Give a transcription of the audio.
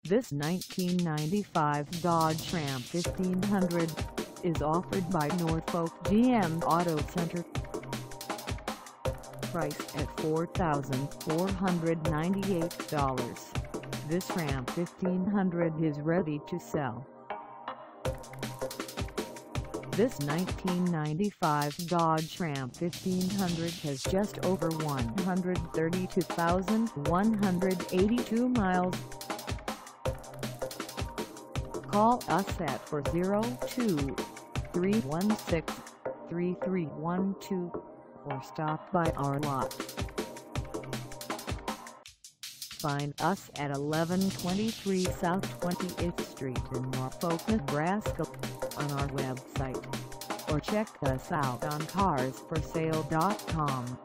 This 1995 Dodge Ram 1500 is offered by Norfolk GM Auto Center. Priced at $4,498, this Ram 1500 is ready to sell. This 1995 Dodge Ram 1500 has just over 132,182 miles. Call us at 402-316-3312 or stop by our lot. Find us at 1123 South 20th Street in Norfolk, Nebraska on our website, or check us out on carsforsale.com.